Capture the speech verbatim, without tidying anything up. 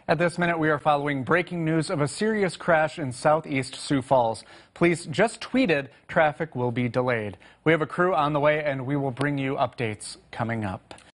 At this minute, we are following breaking news of a serious crash in southeast Sioux Falls. Police just tweeted traffic will be delayed. We have a crew on the way, and we will bring you updates coming up.